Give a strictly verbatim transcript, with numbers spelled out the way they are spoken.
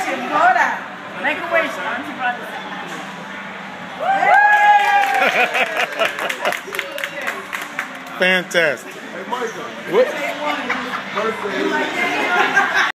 Make a wish, Auntie Brother. Fantastic. Hey, Michael. What? Birthday.